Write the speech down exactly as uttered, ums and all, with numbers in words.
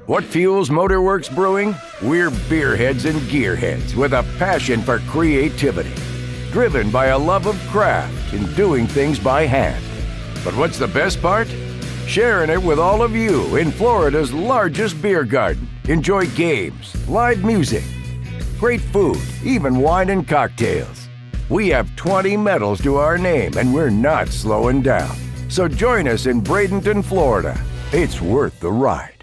What fuels Motorworks Brewing? We're beerheads and gearheads with a passion for creativity, driven by a love of craft and doing things by hand. But what's the best part? Sharing it with all of you in Florida's largest beer garden. Enjoy games, live music, great food, even wine and cocktails. We have twenty medals to our name and we're not slowing down. So join us in Bradenton, Florida. It's worth the ride.